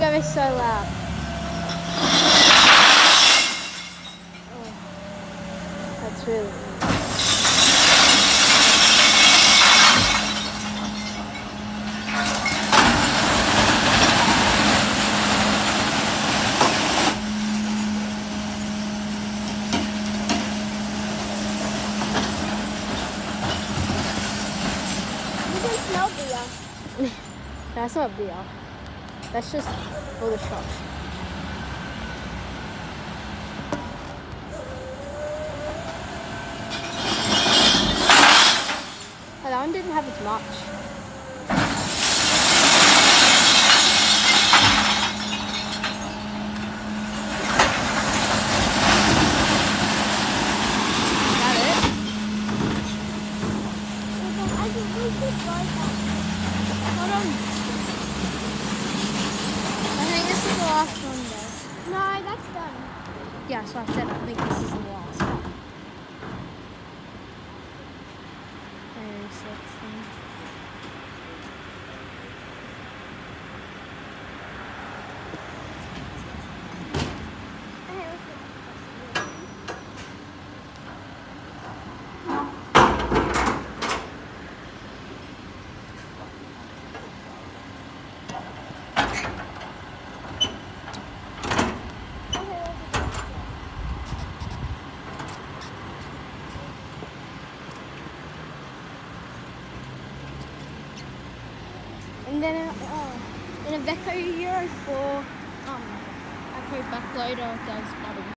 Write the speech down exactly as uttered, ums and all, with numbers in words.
go so loud. Oh, that's really loud. You can smell beer. That's not beer. That's just all the shots. Oh, that one didn't have as much. Is that it? I think we should try that. Hold on. I think this is the last one though. No, that's done. Yeah, so I said I think this is the last one. Very sexy. And then uh, uh, in a Veco Euro four, um, Echo backloader does bubble.